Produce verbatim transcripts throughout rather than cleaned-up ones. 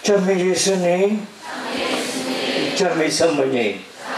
자매 예수님, 자매 사모님,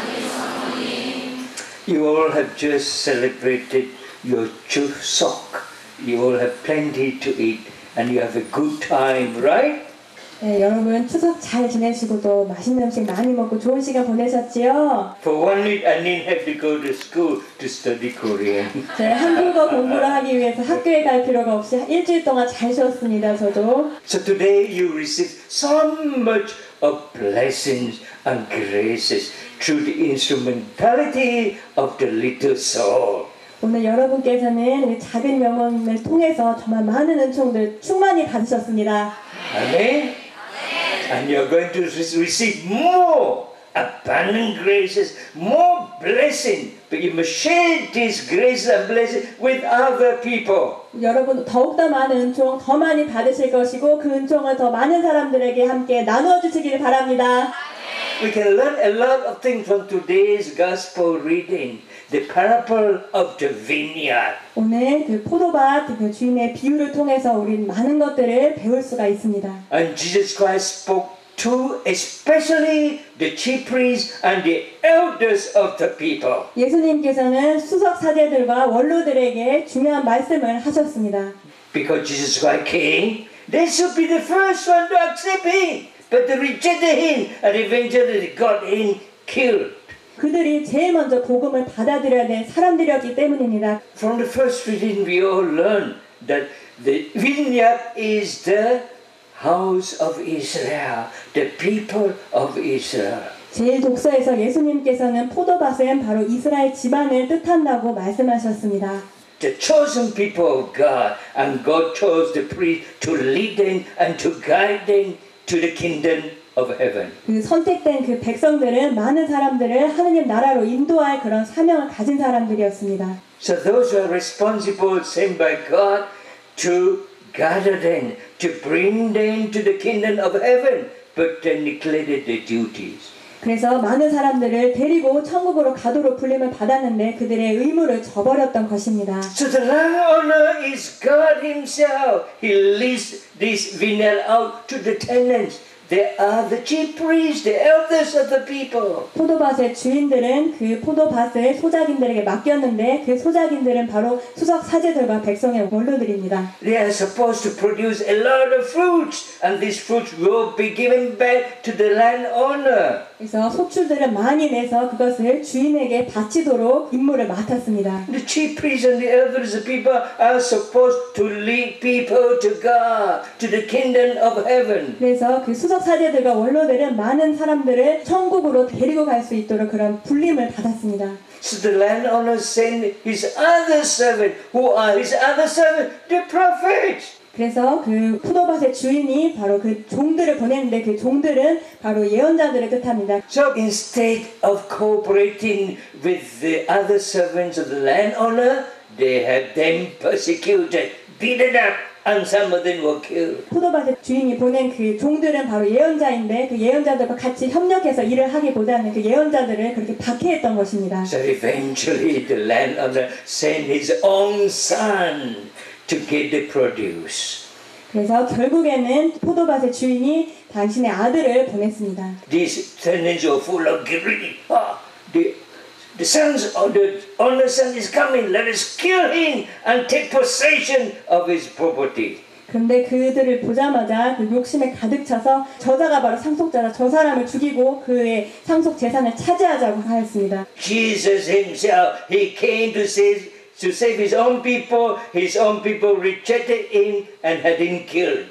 you all have just celebrated your Chuseok. You all have plenty to eat and you have a good time, right? 네, 여러분 추석 잘 지내시고도 맛있는 음식 많이 먹고 좋은 시간 보내셨지요? For one week I didn't have to go to school to study Korean. 네, 한국어 공부를 하기 위해서 학교에 갈 필요가 없이 일주일 동안 잘 쉬었습니다. 저도. So today you receive so much of blessings and graces through the instrumentality of the little soul. 오늘 여러분께서는 우리 작은 영혼을 통해서 정말 많은 은총들 충만히 받으셨습니다. Amen. And you're going to receive more abundant graces, more blessing. But you must share this grace and blessing with other people. 여러분 더욱더 많은 은총 더 많이 받으실 것이고 그 은총을 더 많은 사람들에게 함께 나누어 주시기를 바랍니다. We can learn a lot of things from today's gospel reading. The parable of the vineyard. 오늘 그 포도밭 그 주인의 비유를 통해서 우리는 많은 것들을 배울 수가 있습니다. And Jesus Christ spoke to especially the chief priests and the elders of the people. 예수님께서는 수석 사제들과 원로들에게 중요한 말씀을 하셨습니다. Because Jesus Christ came, they should be the first one to accept him, but they rejected him and eventually got him killed. 그들이 제일 먼저 복음을 받아들여야 될 사람들이었기 때문입니다. From the first reading we all learn that the vineyard is the house of Israel, the people of Israel. 제일 독서에서 예수님께서는 포도밭은 바로 이스라엘 집안을 뜻한다고 말씀하셨습니다. The chosen people of God, and God chose the priest to lead them and to guide them to the kingdom of heaven. 그 선택된 그 백성들은 많은 사람들을 하느님 나라로 인도할 그런 사명을 가진 사람들이었습니다. So those who are responsible, sent by God to gather them, to bring them to the kingdom of heaven, but they neglected their duties. 그래서 많은 사람들을 데리고 천국으로 가도록 불림을 받았는데 그들의 의무를 저버렸던 것입니다. So the landowner is God himself. He leased this vineyard out to the tenants. They are the chief priests, the elders of the people. 포도밭의 주인들은 그 포도밭을 소작인들에게 맡겼는데 그 소작인들은 바로 수석 사제들과 백성의 원로들입니다. They are supposed to produce a lot of fruits, and these fruits will be given back to the landowner. 그래서 소출들을 많이 내서 그것을 주인에게 바치도록 임무를 맡았습니다. The chief priests and the elders of the people are supposed to lead people to God, to the kingdom of heaven. 그래서 그 수석 사제들과 원로들은 많은 사람들을 천국으로 데리고 갈 수 있도록 그런 불림을 받았습니다. So the landowner sent his other servant. Who are his other servant? The prophets. 그래서 그 포도밭의 주인이 바로 그 종들을 보냈는데 그 종들은 바로 예언자들을 뜻합니다. So instead of cooperating with the other servants of the landowner, they have them persecuted, beaten up, and some of them were killed. 포도밭의 주인이 보낸 그 종들은 바로 예언자인데 그 예언자들과 같이 협력해서 일을 하기보다는 그 예언자들을 그렇게 박해했던 것입니다. So eventually the landowner sent his own son to get the produce. 그래서 결국에는 포도밭의 주인이 당신의 아들을 보냈습니다. These tenants were full of greed. Ah, the the sons of the owner's son is coming. Let us kill him and take possession of his property. 그런데 그들을 보자마자 그 욕심에 가득 차서 저자가 바로 상속자라 저 사람을 죽이고 그의 상속 재산을 차지하자고 하였습니다. Jesus himself, he came to save to save his own people. His own people rejected him and had him killed.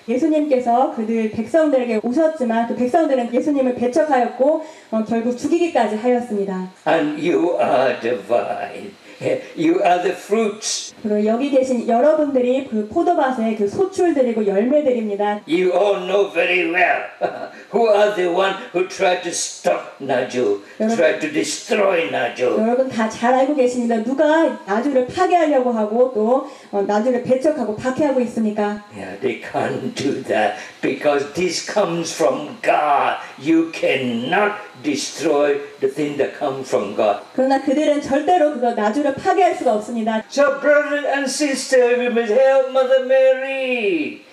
예수님께서 그들 백성들에게 오셨지만 그 백성들은 예수님을 배척하였고 어, 결국 죽이기까지 하였습니다. And you are the vine. You are the fruits. 그리고 여기 계신 여러분들이 그 포도밭의 그 소출들이고 열매들입니다. You all know very well who are the one who tried to stop Naju, tried to destroy Naju. 여러분 다 잘 알고 계십니다. 누가 나주를 파괴하려고 하고 또 어, 나주를 배척하고 박해하고 있습니까? Yeah, they can't do that because this comes from God. You cannot destroy the thing that comes from God. 그러나 그들은 절대로 그거 나주를 파괴할 수가 없습니다. So brothers and sisters, we must help Mother Mary.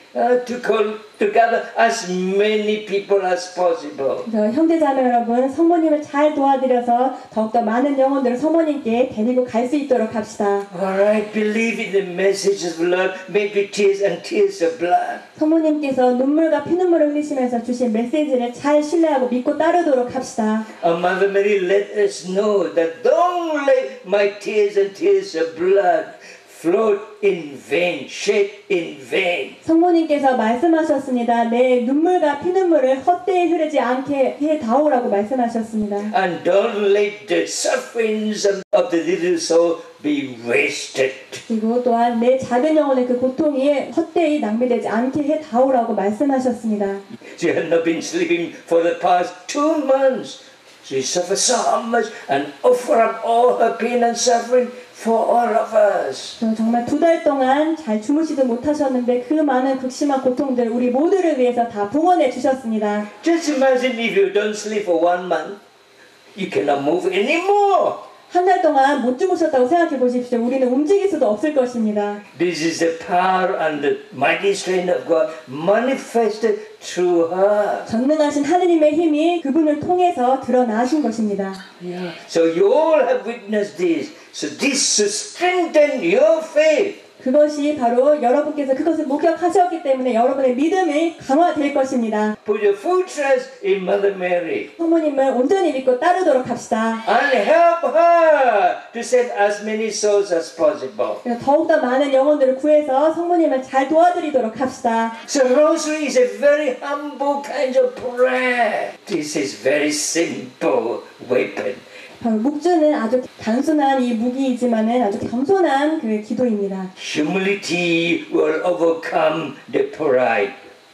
uh, to call together as many people as possible. 그래서 형제자매 여러분, 성모님을 잘 도와드려서 더욱더 많은 영혼들을 성모님께 데리고 갈 수 있도록 합시다. Alright, believe in the message of love, maybe tears and tears of blood. 성모님께서 눈물과 피눈물을 흘리시면서 주신 메시지를 잘 신뢰하고 믿고 따르도록 합시다. Our Mother Mary let us know that don't let my tears and tears of blood float in vain, shed in vain. 성모님께서 말씀하셨습니다. 내 눈물과 피눈물을 헛되이 흐르지 않게 해다오라고 말씀하셨습니다. And don't let the sufferings of the little soul be wasted. 그리고 또한 내 작은 영혼의 그 고통이 헛되이 낭비되지 않게 해다오라고 말씀하셨습니다. She had not been sleeping for the past two months. She suffered so much and offered up all her pain and suffering for all of us. 정말 두 달 동안 잘 주무시도 못하셨는데 그 많은 극심한 고통들 우리 모두를 위해서 다 봉헌해 주셨습니다. Just imagine if you don't sleep for one month, you cannot move anymore. 한 달 동안 못 주무셨다고 생각해 보십시오. 우리는 움직일 수도 없을 것입니다. This is the power and the mighty strength of God manifested through her. 전능하신 하느님의 힘이 그분을 통해서 드러나신 것입니다. Yeah. So you all have witnessed this. So this should strengthen your faith. 그것이 바로 여러분께서 그것을 목격하셨기 때문에 여러분의 믿음이 강화될 것입니다. Put your full trust in Mother Mary. 성모님을 온전히 믿고 따르도록 합시다. And help her to save as many souls as possible. 더욱더 많은 영혼들을 구해서 성모님을 잘 도와드리도록 합시다. So rosary is a very humble kind of prayer. This is very simple weapon. 바로 묵주는 아주 단순한 이 무기이지만은 아주 겸손한 그 기도입니다. Humility will overcome the pride.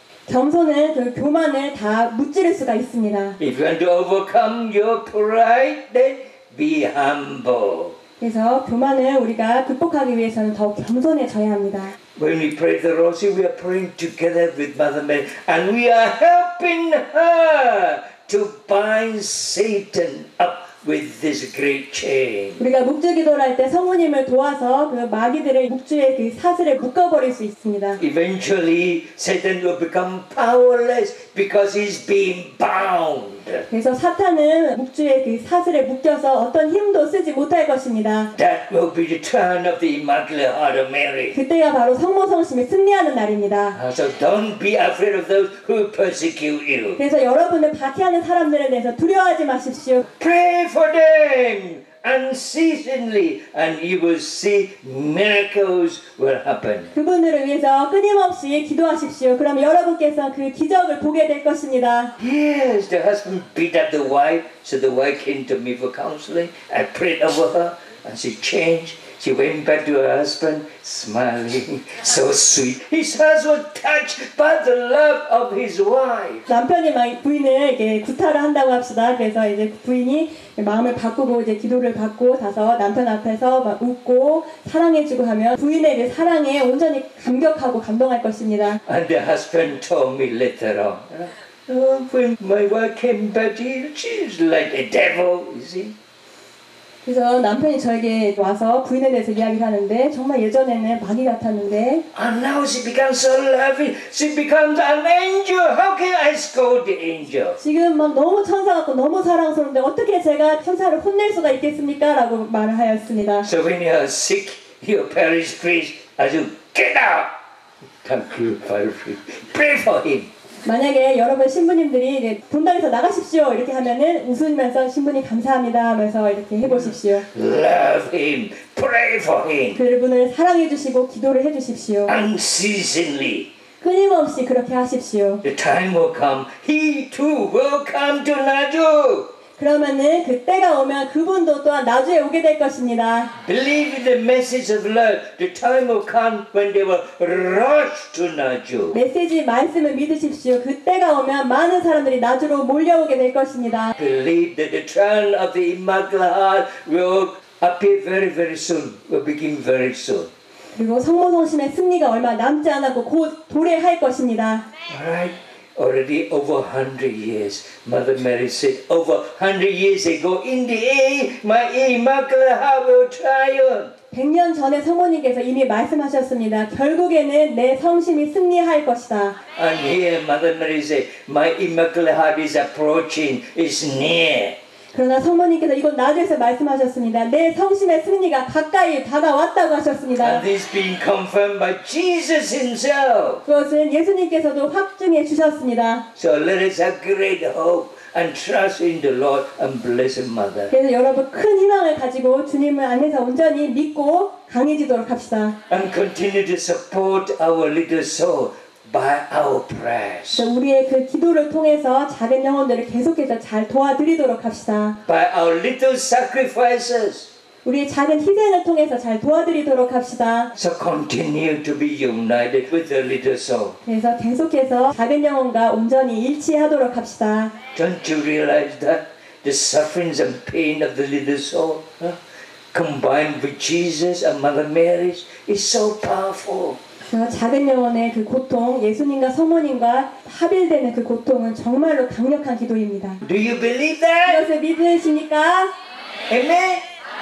겸손은 그 교만을 다 무찌를 수가 있습니다. If you want to overcome your pride, then be humble. 그래서 교만을 우리가 극복하기 위해서는 더 겸손해져야 합니다. When we pray the rosary, we are praying together with Mother Mary, and we are helping her to bind Satan up with this great chain. 우리가 묵주 기도를 할 때 성모님을 도와서 그 마귀들의 묵주의 그 사슬에 묶어버릴 수 있습니다. Eventually, Satan will become powerless because he's being bound. 그래서 사탄은 묵주의 그 사슬에 묶여서 어떤 힘도 쓰지 못할 것입니다. That will be the turn of the Immaculate Heart of Mary. 그때가 바로 성모성심이 승리하는 날입니다. So don't be afraid of those who persecute you. 그래서 여러분을 박해하는 사람들에 대해서 두려워하지 마십시오. Pray for them unceasingly, and you will see miracles will happen. 그분들을 위해서 끊임없이 기도하십시오. 그럼 여러분께서 그 기적을 보게 될 것입니다. Yes, the husband beat up the wife, so the wife came to me for counseling. I prayed over her, and she changed. She went back to her husband, smiling, so sweet. His heart was touched by the love of his wife. 남편이 막 부인을 이렇게 구타를 한다고 합시다. 그래서 이제 부인이 마음을 바꾸고 이제 기도를 받고 다서 남편 앞에서 막 웃고 사랑해주고 하면 부인의 그 사랑에 온전히 감격하고 감동할 것입니다. And the husband told me later on, oh, when my wife came back, she was like a devil, you see. 그래서 남편이 저에게 와서 부인에 대해서 이야기를 하는데 정말 예전에는 마귀 같았는데 And now she becomes so loving. She becomes an angel. How can I scold the angel? 지금 막 너무 천사 같고 너무 사랑스러운데 어떻게 제가 천사를 혼낼 수가 있겠습니까? 라고 말을 하였습니다. So when you are sick, your parish priest has to get out. Thank you, parish priest. Pray for him. 만약에 여러분 신부님들이 이제 본당에서 나가십시오 이렇게 하면은 웃으면서 신부님 감사합니다 하면서 이렇게 해보십시오. Love him. Pray for him. 그분을 사랑해 주시고 기도를 해 주십시오. Unceasingly. 끊임없이 그렇게 하십시오. The time will come. He too will come to Naju. 그러면은 그때가 오면 그분도 또한 나주에 오게 될 것입니다. Believe in the message of love. The time will come when they will rush to Naju. 메시지 말씀을 믿으십시오. 그때가 오면 많은 사람들이 나주로 몰려오게 될 것입니다. Believe that the turn of the Immaculate Heart will appear very, very soon. Will begin very soon. 그리고 성모성심의 승리가 얼마 남지 않았고 곧 도래할 것입니다. Alright. already over one hundred years. Mother Mary said, over one hundred years ago, in the end, my Immaculate Heart will triumph. 백 년 전에 성모님께서 이미 말씀하셨습니다. 결국에는 내 성심이 승리할 것이다. And here Mother Mary said, my Immaculate Heart is approaching, is near. 그러나 성모님께서 이곳 나주에서 말씀하셨습니다. 내 성심의 승리가 가까이 다가왔다고 하셨습니다. And this being confirmed by Jesus himself. 그것은 예수님께서도 확증해 주셨습니다. So let us have great hope and trust in the Lord and Blessed Mother. 그래서 여러분 큰 희망을 가지고 주님을 안에서 온전히 믿고 강해지도록 합시다. And continue to support our little soul by our prayers. 우리의 그 기도를 통해서 작은 영혼들을 계속해서 잘 도와드리도록 합시다. By our little sacrifices. 우리의 작은 희생을 통해서 잘 도와드리도록 합시다. So continue to be united with the little soul. 그래서 계속해서 작은 영혼과 온전히 일치하도록 합시다. Don't you realize that the sufferings and pain of the little soul, huh, combined with Jesus and Mother Mary, is so powerful. 작은 영혼의 그 고통, 예수님과 성모님과 합일되는 그 고통은 정말로 강력한 기도입니다. Do you believe that? 이것을 믿으십니까? Amen?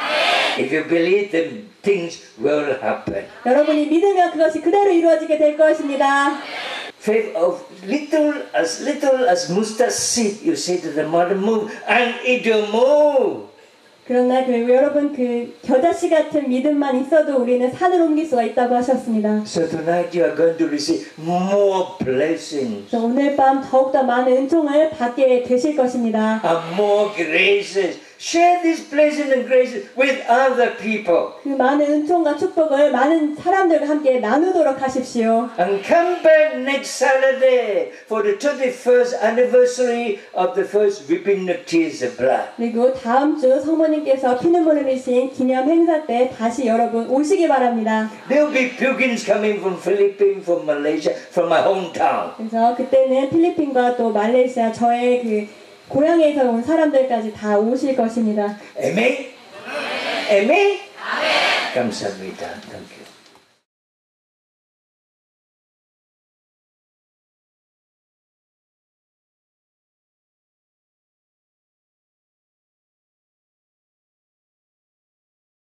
If you believe, then things will happen. 여러분이 믿으면 그것이 그대로 이루어지게 될 것입니다. Faith of little as little as mustard seed, you say to the mother, move, and it will move. 그러나 그 여러분 그 겨자씨 같은 믿음만 있어도 우리는 산을 옮길 수가 있다고 하셨습니다. So tonight you are going to receive more blessings. 오늘 밤 더욱더 많은 은총을 받게 되실 것입니다. And more graces. Share this blessing and graces with other people. 그 많은 은총과 축복을 많은 사람들과 함께 나누도록 하십시오. And come back next Saturday for the twenty-first anniversary of the first weeping of tears of blood. 그리고 다음 주 성모님께서 피눈물을 흘리신 기념 행사 때 다시 여러분 오시기 바랍니다. There will be pilgrims coming from Philippines, from Malaysia, from my hometown. 그래서 그때는 필리핀과 또 말레이시아 저의 그 고향에서 온 사람들까지 다 오실 것입니다. Amen? Amen? 감사합니다. Thank you.